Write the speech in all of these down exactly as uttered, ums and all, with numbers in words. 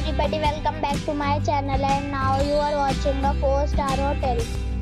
everybody, welcome back to my channel, and now you are watching a four star hotel.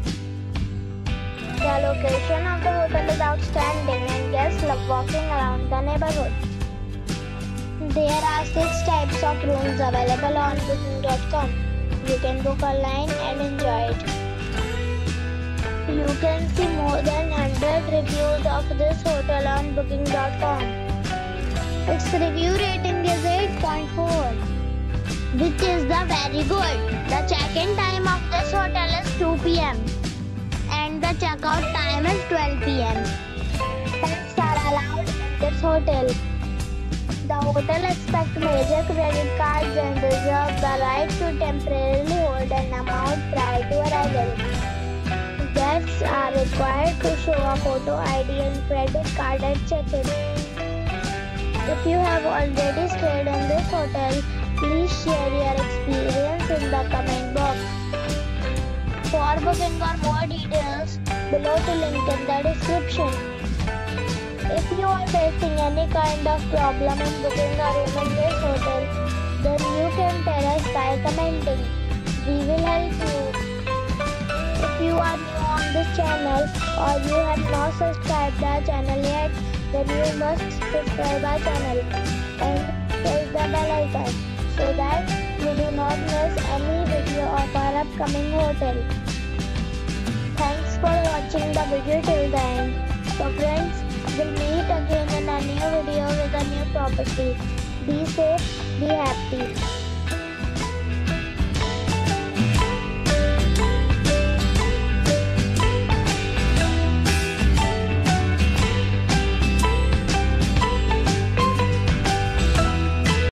The location of the hotel is outstanding and guests love walking around the neighborhood. There are six types of rooms available on booking dot com. You can book online and enjoy it. You can see more than one hundred reviews of this hotel on booking dot com. Its review rating is eight point four, which is the very good. The check-in time of this hotel is two p m and the check-out time is twelve p m Pets are allowed in this hotel. The hotel accepts major credit cards and reserves the right to temporarily hold an amount prior to arrival. Guests are required to show a photo I D and credit card at check-in. If you have already stayed in this hotel, please share your experience in the comment box. For booking or more details, below the link in the description. If you are facing any kind of problem in booking a room in this hotel, then you can tell us by commenting. We will help you. If you are new on this channel or you have not subscribed our channel yet, then you must subscribe our channel and press the bell icon so that you do not miss any video of our upcoming hotel. Thanks for watching the video till the end. So friends, we'll meet again in a new video with a new property. Be safe, be happy.